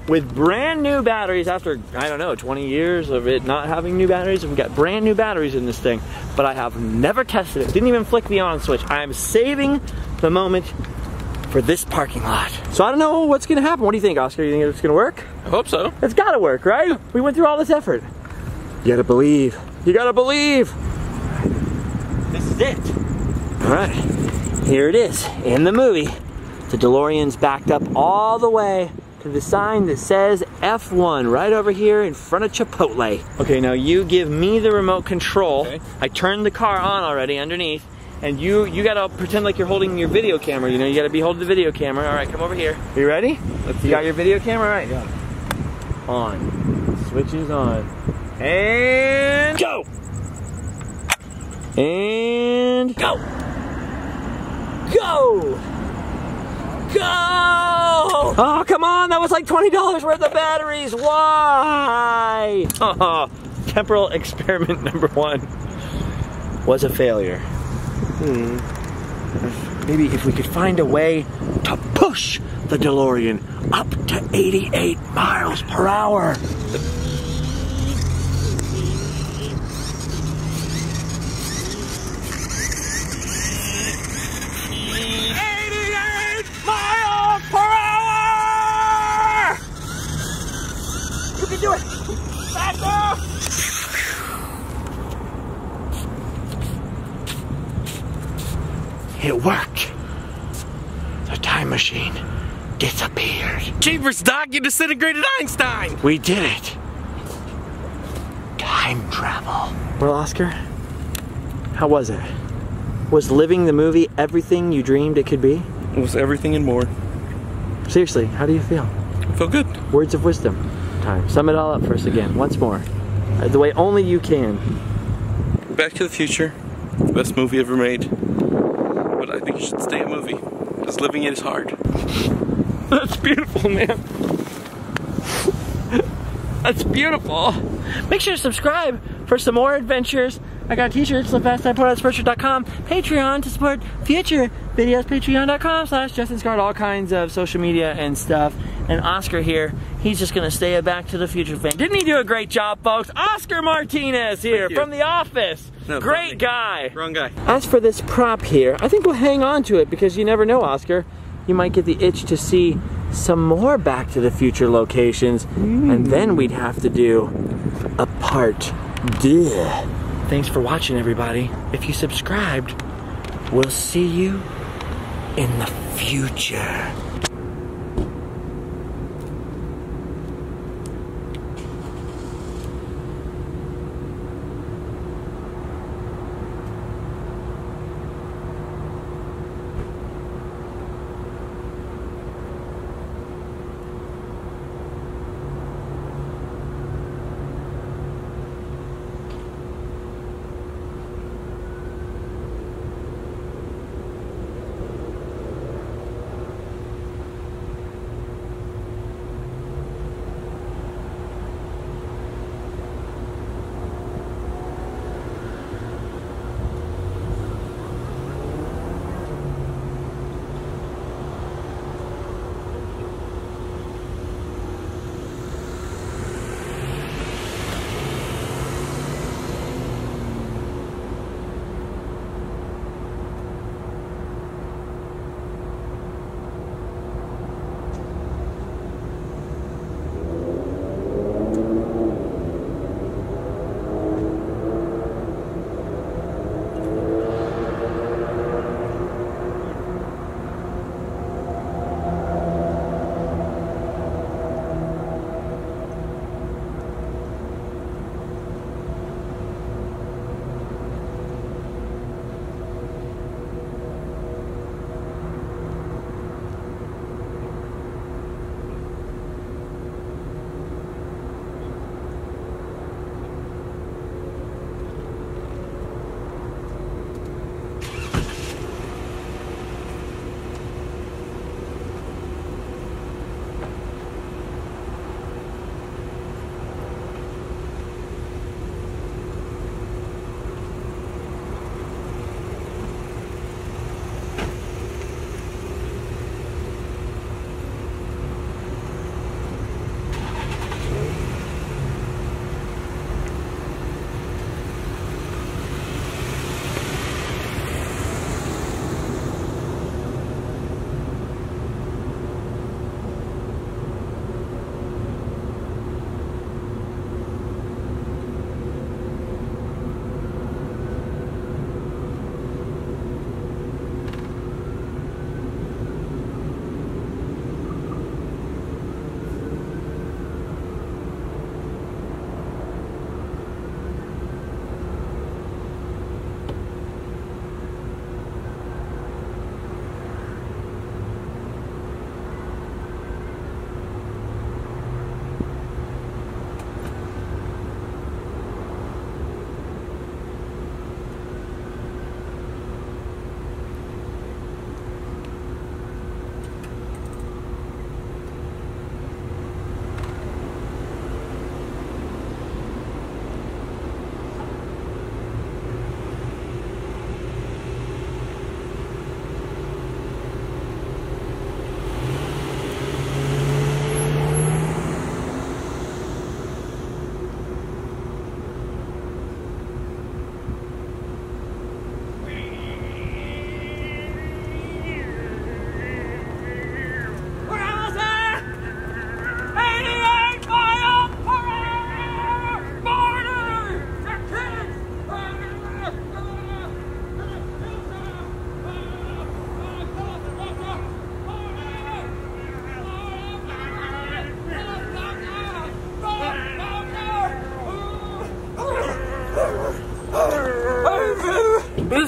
with brand new batteries after, I don't know, 20 years of it not having new batteries. We've got brand new batteries in this thing, but I have never tested it. Didn't even flick the on switch. I am saving the moment for this parking lot. So I don't know what's gonna happen. What do you think, Oscar? You think it's gonna work? I hope so. It's gotta work, right? We went through all this effort. You gotta believe. You gotta believe. This is it. All right, here it is in the movie. The DeLorean's backed up all the way to the sign that says F1 right over here in front of Chipotle. Okay, now you give me the remote control. Okay. I turned the car on already underneath, and you gotta pretend like you're holding your video camera. You know, you gotta be holding the video camera. All right, come over here. You ready? You got your video camera? All right. Yeah. On. Switch is on. And go! And go! Go! Go! Oh, come on, that was like $20 worth of batteries. Why? Oh, temporal experiment number 1 was a failure. Maybe if we could find a way to push the DeLorean up to 88 miles per hour. Do it! Faster! It worked. The time machine disappeared. Jeepers, Doc, you disintegrated Einstein! We did it. Time travel. Well, Oscar, how was it? Was living the movie everything you dreamed it could be? It was everything and more. Seriously, how do you feel? I feel good. Words of wisdom. Time. Sum it all up for us again, once more. The way only you can. Back to the Future, the best movie ever made. But I think it should stay a movie, because living it is hard. That's beautiful, man. That's beautiful. Make sure to subscribe for some more adventures. I got t-shirts, the best I put on Spreadshirt.com, Patreon to support future videos, patreon.com/JustinScott, all kinds of social media and stuff. And Oscar here, he's just gonna stay a Back to the Future fan. Didn't he do a great job, folks? Oscar Martinez here from The Office. No, great guy. Wrong guy. As for this prop here, I think we'll hang on to it because you never know, Oscar. You might get the itch to see some more Back to the Future locations, and then we'd have to do a part 2. Thanks for watching, everybody. If you subscribed, we'll see you in the future.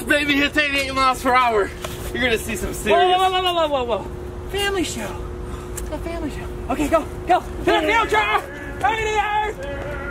this baby hits 88 miles per hour, you're gonna see some serious. Whoa. Family show. It's a family show. Okay, go. To the future! 88!